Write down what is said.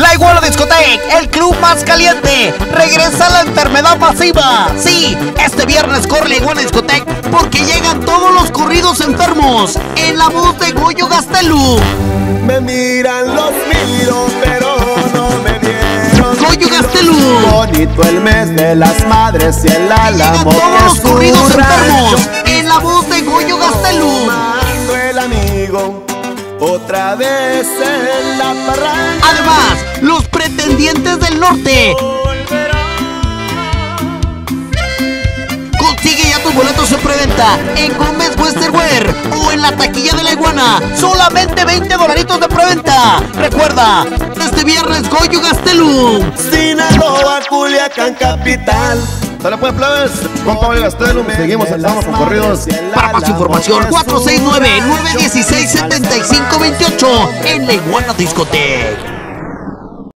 La Iguana Discotec, el club más caliente. Regresa la enfermedad masiva. Sí, este viernes corre la Iguana Discotec porque llegan todos los corridos enfermos en la voz de Goyo Gastelum. Me miran, los miro, pero no me vieron. Goyo Gastelum. Bonito el mes de las madres y el Llegan álamo todos que los es corridos su enfermos rancho. en la voz de Goyo Gastelum. Mando el amigo otra vez en la parranda. Además, los pretendientes del norte. Consigue ya tus boletos en preventa en Gómez Westerwear o en la taquilla de la Iguana. Solamente $20 de preventa. Recuerda, este viernes Goyo Gastelum. Sinaloa, Culiacán, capital. Dale pues, plebes, compa Goyo Gastelum. Seguimos, andamos con corridos. Para más información, 469-916-7528 en la Iguana Discotec.